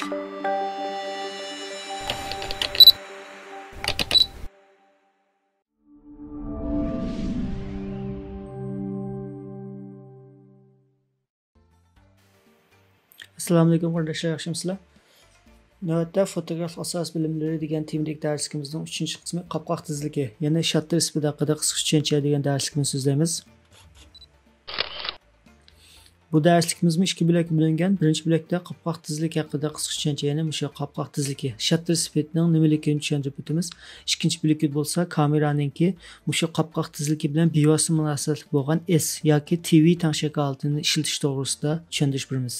Assalomu alaykum qardoshlar, yaxshimisizlar? Navbatda fotograf asos bilimlari degan temalik darsimizning 3-qismi qopqoq tezligi, ya'ni shutter speed haqida qisqacha tushuncha degan darslikni so'zlaymiz. Bu darslikimiz 2 bo'lakka bo'lingan. Birinchi bo'lakda qopqoq tezlik haqida qisqacha tushuncha, ya'ni o'sha qopqoq tezligi, shutter speedning nimaligini tushuntirib o'tamiz. Ikkinchi bo'lakda bo'lsa kameraninki o'sha qopqoq tezligi bilan bevosita munosabatli bo'lgan S yoki TV tanshakalatini ishlatish to'g'risida tushuntirish beramiz.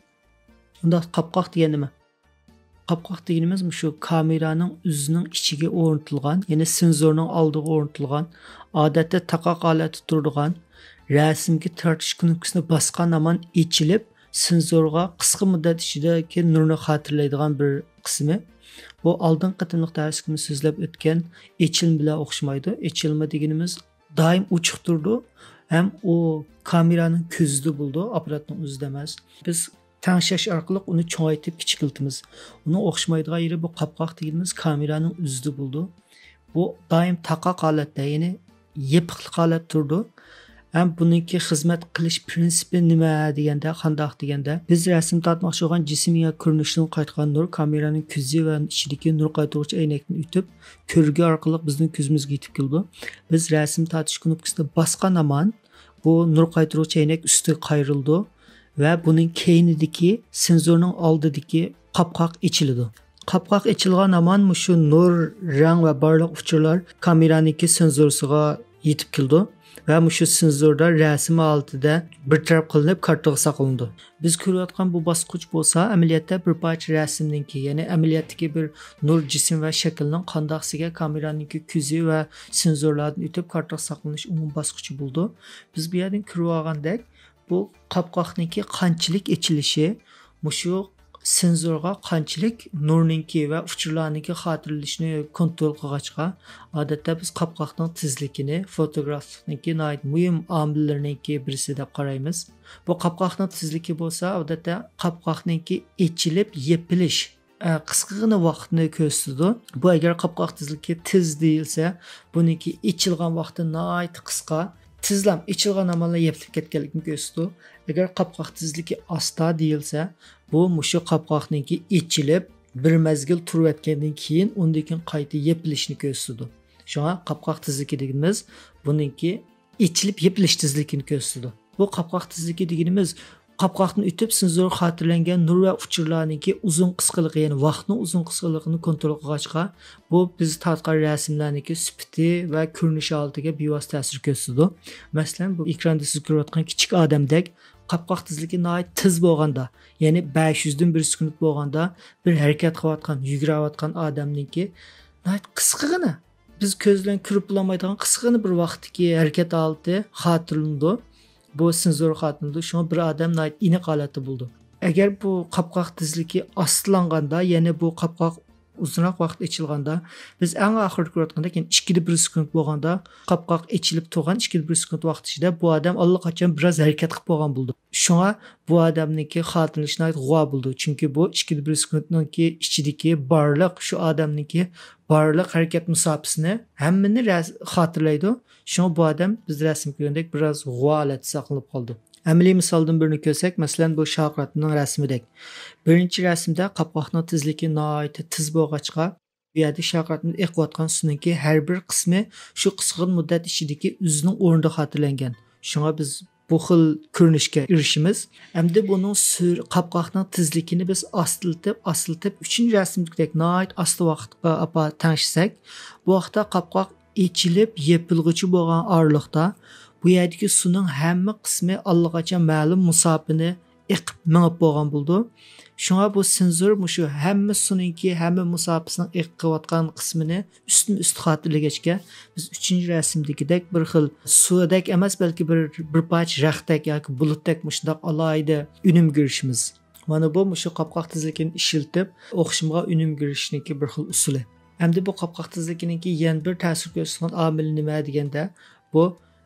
Bunda qopqoq degan nima? Qopqoq deganimiz shu kameraning o'zining ichiga o'rnatilgan, ya'ni senzorning oldiga o'rnatilgan, odatda taqoq holatda turadigan, rasmga tortish knopkasini bosgan hamon ochilib, senzorga qisqa muddat ichidagi nurni xotirlaydigan bir qismi. Bu oldin qatimliq darsimizda so'zlab o'tgan ochilma bilan o'xshamaydi. Ochilma deganimiz doim ochiq turdi, ham u kameraning ko'zida bo'ldi, apparatning o'zida emas. Biz tangshash orqali uni cho'ngaytib kichikiltimiz. Uni o'xshamaydigan yeri bu qopqoq deganimiz kameraning o'zida bo'ldi. Bu doim taqoq holatda, ya'ni yepiqli holat turdi. Ham buningki xizmat qilish prinsipi nima deganda, qandoq deganda, biz rasm tortmoqchi bo'lgan jism yoki ko'rinishdan qaytgan nur kameraning ko'zi va ichidagi nur qaytaruvchi aynakni o'tib, ko'rgi orqali bizning ko'zimizga yetib keldi. Biz rasm tortish knopkasini bosgan hamon bu nur qaytaruvchi aynak ustiga qayrildi. Ve bunun keynideki senzorning oldidagi qopqoq ochiladi. Qopqoq ochilgan hamon shu nur, rang va barliq uchurlar kameraniki senzorisiga yetib keldi va shu senzorda rasm oldida bir taraf qilinib kartaga saqlanadi. Biz ko'rayotgan bu bosqich bo'lsa, amaliyotda bir parcha rasmninki, ya'ni amaliyotdagi bir nur jism va shaklning qandoqsiga kameraniki ko'zi va senzorlardan o'tib kartaga saqlanish umum bosqichi bo'ldi. Biz bu yerdan ko'rib olgandek, bu qopqoqniki qanchalik ochilishi, shu senzorga qanchalik nurninki va uchurlarniki xotirlanishini kontrol qilg'achqa, odatda biz qopqoqning tezligini fotografniki muhim omillarininki birisi deb qaraymiz. Bu qopqoqning tezligi bo'lsa, odatda qopqoqniki ochilib yepilish qisqagina vaqtni ko'rsatadi. Bu agar qopqoq tezligi tez deyilsa, buniki ochilgan vaqti nihoyat qisqa. Tizlam ochilgan amallar yepilib ketganligini ko'rsatadi. Agar qopqoq tezligi asta deyilsa, bu mushu qopqoqniki ochilib bir mazgil turib o'tgandan keyin undan keyin qayta yepilishni ko'rsatadi. Shunga qopqoq tezligi deganimiz buningki ochilib yepilish tezligini ko'rsatadi. Bu qopqoq tezligi deganimiz qopqoqni o'tib senzor xotirlangan nur va uchurlarniki uzun qisqaligi, ya'ni vaqtning uzun qisqaligini kontrol qilg'achqa, bu biz tortgan rasmlarniki sifati va ko'rinishi oldiga bevosita ta'sir ko'rsatadi. Masalan, bu ekranda siz ko'rayotgan kichik odamdek qopqoq tezligi nihoyat tez bo'lganda, ya'ni 500 dan 1 sekund bo'lganda bir harakat qilayotgan, yugurayotgan odamniki nihoyat qisqagina, biz ko'z bilan ko'rib bo'lmaydigan qisqagina bir vaqtdagi harakat oldi xotirlanadi. Bu senzor xotirlanadi. Shunga bir odam aniq holatda bo'ldi. Agar bu qopqoq tezligi ostlanganda, ya'ni bu qopqoq uzunroq vaqt ochilganda, biz eng oxirgi ko'rayotganda, keyin 2-1 sekund bo'lganda, qopqoq ochilib turgan 2-1 sekund vaqt ichida bu odam allaqachon biroz harakat qilib bo'lgan bo'ldi. Shunga bu odamniki xotirlanishi g'oya bo'ldi. Chunki bu 2-1 sekundningki ichidagi barliq shu odamniki barliq harakat musofasini hammani xotirlaydi. Shunga bu odam biz rasm ko'rgandek biroz g'oyalat saqlanib qoldi. Amaliy misoldan birini ko'rsak, masalan bu Shokratning rasmidek. Birinchi rasmda qopqoqning tezligi nihoyat tez bo'lg'achqa, bu yerda Shokratning eqiyotgan suvninki har bir qismi shu qisqa muddat ichidagi o'zining o'rnida xotirlangan. Shunga biz bu xil ko'rinishga erishimiz. Endi buning qopqoqning tezligini biz astiltib 3-chi rasmdagidek nihoyat asta vaqtga tangishsak, bu vaqtda qopqoq ochilib yepilg'ichi bo'lgan oraliqda bu yerdagi suvning hamma qismi allaqachon ma'lum musofani eqib minib bo'lgan bo'ldi. Shunga bu senzor shu hamma suvninki hamma musofasining eqiyotgan qismini ustma-ust xotirlagachga biz 3-chi rasmdagidek bir xil suvdek emas, balki bir parcha raqdek yoki bulutdek shunday alohida unum ko'rishimiz. Mana bu shu qopqoq tezligini ishiltib, o'xshamga unum ko'rishniki bir xil usuli. Endi bu qopqoq tezligininki yana bir ta'sir ko'rsatgan omil nima deganda, bu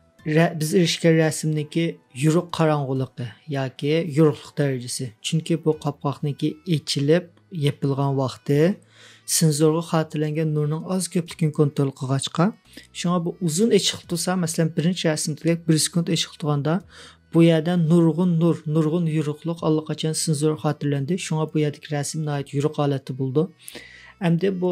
biz erishgan rasmniki yo'ruq qorong'uligi yoki yo'ruqlik darajasi. Chunki bu qopqoqniki ochilib yapılgan vaqti senzorga xotirlangan nurning oz ko'pligini kontrol qilg'achqa, shunga bu uzun echiq tursa, masalan, birinchi rasmdagi 1 sekund echiq turganda bu yerda nurg'un yo'riqliq allaqachon senzor xotirlandi. Shunga bu yerdagi rasm nihoyat yo'riq holatda bo'ldi. Endi bu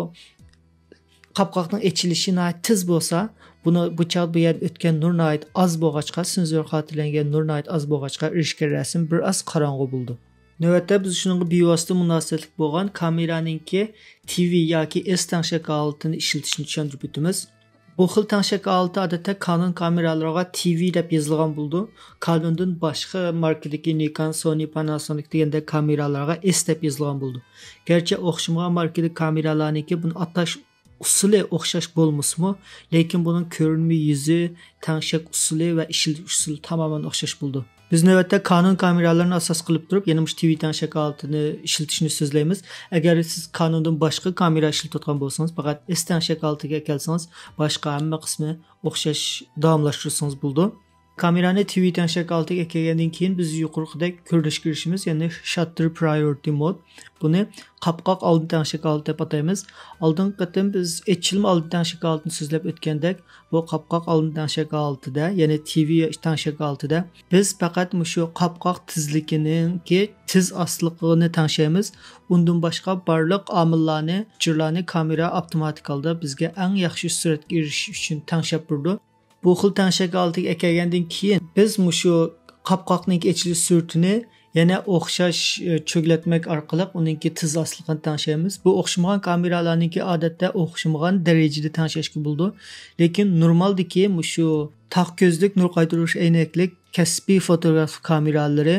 qapqoqning echilishi nihoyat tez bo'lsa, bu chaq bu yerda o'tgan nur nihoyat oz bo'lg'achqa, senzor xotirlangan nur nihoyat oz bo'lg'achqa erishgan rasm bir oz qorong'u bo'ldi. Növbətdə biz şununla bevosita munosabatlik bo'lgan kameraninki TV yoki S tanshak holatini ishlatishni tushuntirib o'tamiz. Bu xil tanshak holati odatda Canon kameralarga TV deb yozilgan bo'ldi. Canondan boshqa markadagi Nikon, Sony, Panasonic degandek kameralarga S deb yozilgan bo'ldi. Garchi o'xshamagan markadagi kameralarniki buni atash usuli o'xshash bo'lmasmi, lekin buning ko'rinma yuzi, tanshak usuli va ishlash usuli tamoman o'xshash bo'ldi. Biz navbatda Canon kameralarini asos qilib turib, yana TV tanshak holatini ishlatishni so'zlaymiz. Agar siz Canondan boshqa kamera ishlatayotgan bo'lsangiz, faqat S tanshak holatiga kelsangiz, boshqa hamma qismi o'xshash davomlashtirsangiz bo'ldi. Kamerani TV tanshak holatiga kelgandan keyin biz yuqoridagi ko'rinishga erishamiz, ya'ni shutter priority mode. Buni qapqoq oldin tanshak holati deb ataymiz. Oldingi qatim biz echilma oldin tanshak holatini so'zlab o'tgandek, bu qapqoq oldin tanshak holatida, ya'ni TV tanshak holatida biz faqat shu qapqoq tezligininki tez ostligini tanshaymiz. Undan boshqa barliq omillarni, jirlarni kamera avtomatik holda bizga eng yaxshi suratga erishish uchun tanshab turdi. Bu xil tanshak holatiga kelgandan keyin biz shu qapqoqning echilish suratini yana o'xshash cho'glatmak orqali uningki tez ostligini tanshaymiz. Bu o'xshamagan kameralarningki odatda o'xshamagan darajada tanshashga bo'ldi. Lekin normaldagi shu taq ko'zlik nur qaytarish aynaklik kasbiy fotograf kameralari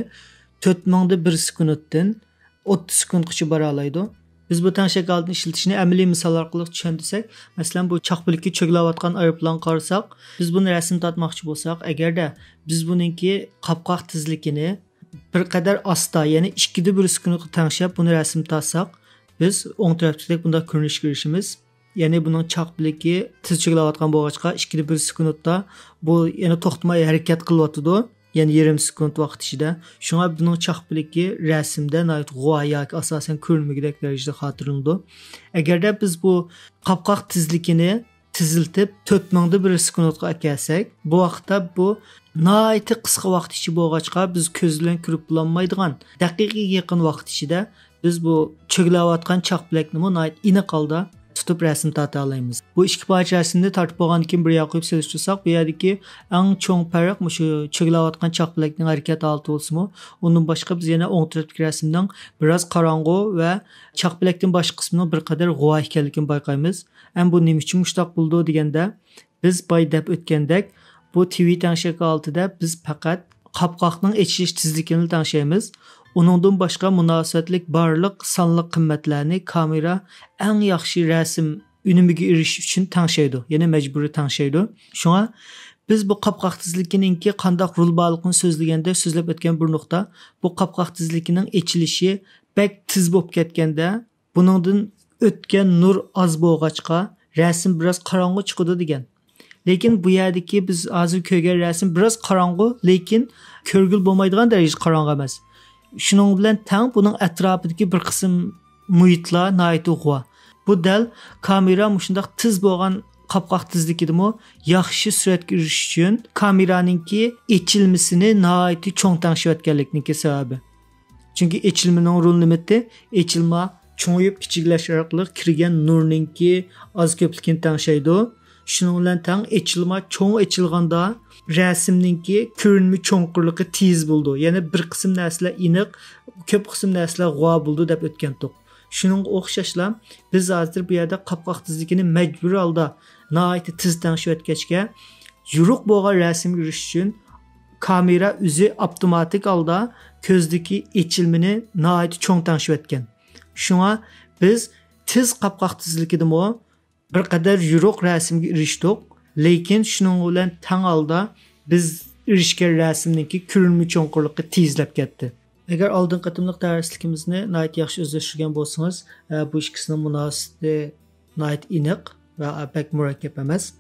4000 sekunddan 30 sekundgacha bora oladi. Biz bu tanshak holatini ishlatishni amaliy misol orqali tushuntirsak, masalan, bu chaqbilikka cho'glayotgan aeroplan qarasak, biz buni rasm tortmoqchi bo'lsak, agarda biz buningki qapqoq tezligini bir qadar asta, ya'ni 2/1 sekundga tanshab buni rasm tortsak, biz o'ng tarafdagi bunda ko'rinishga erishamiz. Ya'ni buning chaqbiligi tez cho'glayotgan bo'lg'achqa 2/1 sekundda bu yana to'xtamay harakat qilyotdi. Yani yarım sekund vaqt ichida. Shunga buning chaqbiligi rasmda nihoyat g'oya yoki asosan ko'rinmagidek darajada xotirlanadi. Agarda biz bu qapqoq tezligini tiziltib 4000 sekundga kelsak, bu vaqtda bu nihoyat qisqa vaqt ichi bo'lg'achqa biz ko'z bilan ko'rib bo'lmaydigan daqiqaga yaqin vaqt ichida biz bu cho'glayotgan chaqbilakni nihoyat aniq holda tutib rasm torta olamiz. Bu ikki parcha rasmni tortib bo'lgandan keyin bir yoqqa qo'yib solishtirsak, bu yerdagi eng cho'ng farq shu cho'glayotgan chaqbilakning harakat holati bo'lsa-mu, undan boshqa biz yana o'ng tarafdagi rasmning biroz qorong'u va chaqbilakning boshqa qismining bir qadar g'oya ekanligini bayqaymiz. Ham bu nima uchun mushtaq bo'ldi deganda, biz boy deb o'tgandek, bu TV tanshak holatida biz faqat qapqoqning echilish tezligini tanshaymiz. Uningdan boshqa munosabatlik barliq sonli qimmatlarni kamera eng yaxshi rasm unimiga erishish uchun tanshaydi, ya'ni majburiy tanshaydi. Shunga biz bu qapqoq tezligininki qanday rol borligini so'zlaganda so'zlab o'tgan bir nuqta, bu qapqoq tezligining echilishi bek tez bo'lib ketganda, buningdan o'tgan nur oz bo'lg'achqa rasm biroz qorong'u chiqadi degan. Lekin bu yerdagi biz hozir ko'rgan rasm biroz qorong'u, lekin ko'rgil bo'lmaydigan darajada qorong'u emas. Shuning bilan tang buning atrofidagi bir qism muhitlar nihoyat g'oya. Bu dal kamera shunday tez bo'lgan qapqoq tezligidimi yaxshi suratga erishish uchun kameraninki echilmasini nihoyat cho'ng tanshayotganligining sababi. Chunki echilmaning roli nimada? Echilma cho'ngib kichiklash orqali kirgan nurninki oz ko'pligini tanshaydi. Shuning bilan tang echilma cho'ng echilganda rasmninki ko'rinma cho'nqirligi tez bo'ldi. Ya'ni bir qism narsalar aniq, ko'p qism narsalar g'oya bo'ldi deb o'tgandik. Shuningga o'xshashlar biz hozir bu yerda qapqoq tezligini majburiy holda nihoyat tez tanshayotgachga yo'riq bo'lgan rasmga erishish uchun kamera o'zi avtomatik holda ko'zdagi echilmani nihoyat cho'ng tanshayotgan. Shunga biz tez qapqoq tezligidami bir qadar yo'riq rasmga erishdik. Lekin shuning bilan tang holda biz erishgan rasmniki ko'rinma cho'nqirligi tezlab ketdi. Agar oldin qatimliq darsligimizni nihoyat yaxshi o'zlashtirgan bo'lsangiz, bu ikkisining munosabati nihoyat aniq va bak murakkab emas.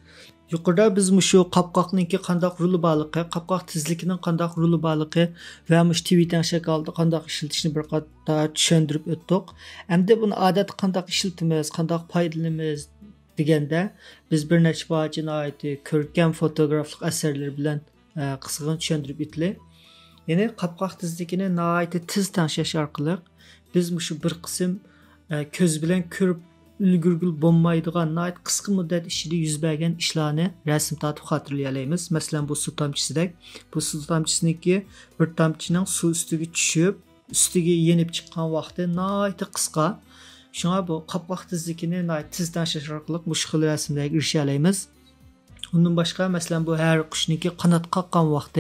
Yuqorida biz mushu qapqoqninki qandaq ruli borligi, qapqoq tezligining qandaq ruli borligi va mush tweeting shaklida qandaq ishlatishni bir qator tushuntirib o'tdik. Endi buni odatda qandaq ishlatamiz, qandaq foydalanamiz deganda biz bir necha bojinoyati ko'rkam fotograflik asarlar bilan qisqacha tushuntirib o'tdik. Ya'ni qapqoq tezligini nihoyatda tez tanishish orqali biz mushu bir qism ko'z bilan ko'rib ulgurgul bo'lmaydigan nihoyat qisqa muddat ichida yuz bergan ishlarni rasm tortib xotirlay olamiz. Masalan, bu suv tomchisidek. Bu suv tomchisiniki bir tomchining suv ustiga tushib, ustiga yenib chiqqan vaqti nihoyat qisqa. Shunga bu qapqoq tezligini nihoyat tez tanishish orqali mushul xil rasmlarga erisha olamiz. Undan boshqa, masalan, bu har qushniki qanot qoqqan vaqti.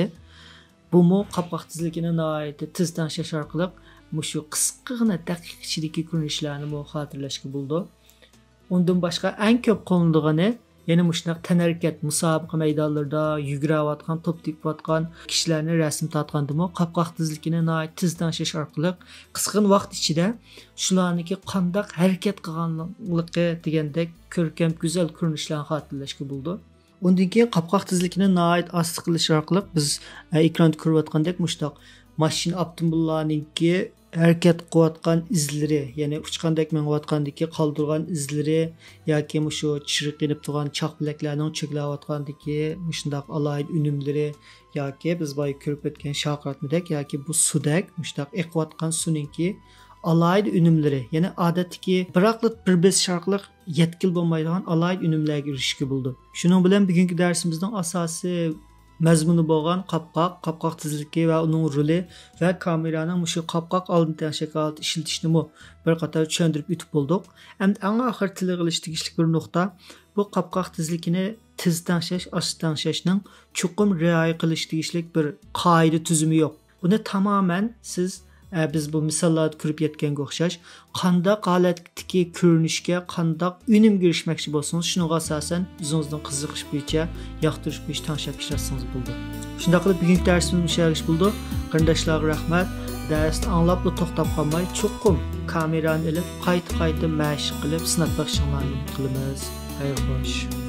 Bu mu qapqoq tezligini nihoyat tez tanishish orqali mushu qisqagina daqiqa ichidagi ko'rinishlarni xotirlashga bo'ldi. Undan boshqa eng ko'p qo'llanilgani yana mushunaq tanharkat musobaqa maydonlarida yugurayotgan, to'p tepayotgan kishilarni rasm tortgandimi qapqoq tezligini nihoyat tez tanishish orqali qisqa vaqt ichida shularniki qandaq harakat qilganligi degandek ko'rkam go'zal ko'rinishlarni xotirlashga bo'ldi. Undan keyin qapqoq tezligini nihoyat osti qilish orqali biz ekranda ko'rayotgandek mushtoq mashina avtomobillarningki harakat qilayotgan izlari, ya'ni uchqandek mengayotgandagi qoldirgan izlari yoki mushu chiriqinib turgan choq bilaklarning cho'klayotgandagi mushundaq alohida unumlari yoki biz boya ko'rib o'tgan shoqratmadek yoki bu sudek mushundaq eqiyotgan suvningki alohida unumlari, ya'ni odatdagi biroqli bir bez sharqliq yetkil bo'lmaydigan alohida unumlarga erishishga bo'ldi. Shuning bilan bugungi darsimizning asosiy mazmuni bo'lgan qapqoq tezligi va uning roli va kameraning mushu qapqoq oldindan shaklda ishlatishni bir qator tushuntirib o'tib bo'ldik. Endi eng oxir tilga qilish tegishli bir nuqta bu qapqoq tezligini tez tanishish, osti tanishishning chuqur rioya qilish tegishli bir qoida tuzumi yo'q. Buni tamoman siz biz bu misollarda ko'rib yetganga o'xshash qandaq holatdagi ko'rinishga qandaq unumga erishmoqchi bo'lsangiz shunga asosan o'zingizning qiziqish bo'yicha yoqtirish bo'yicha tanishib ishlatsangiz bo'ldi. Shunday qilib bugungi darsimiz musharish bo'ldi. Qarindoshlarga rahmat. Darsni anglab to'xtab qolmay chuqur kamerani olib qayta mashq qilib sinab baxshinlarni qilamiz. Xayr xo'sh.